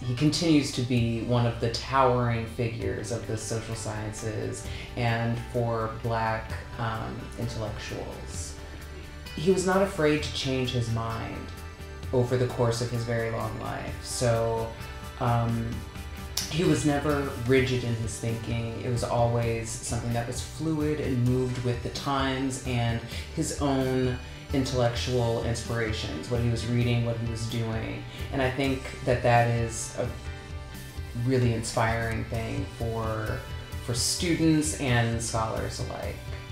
he continues to be one of the towering figures of the social sciences and for Black intellectuals. He was not afraid to change his mind over the course of his very long life. So he was never rigid in his thinking. It was always something that was fluid and moved with the times and his own intellectual inspirations, what he was reading, what he was doing. And I think that that is a really inspiring thing for students and scholars alike.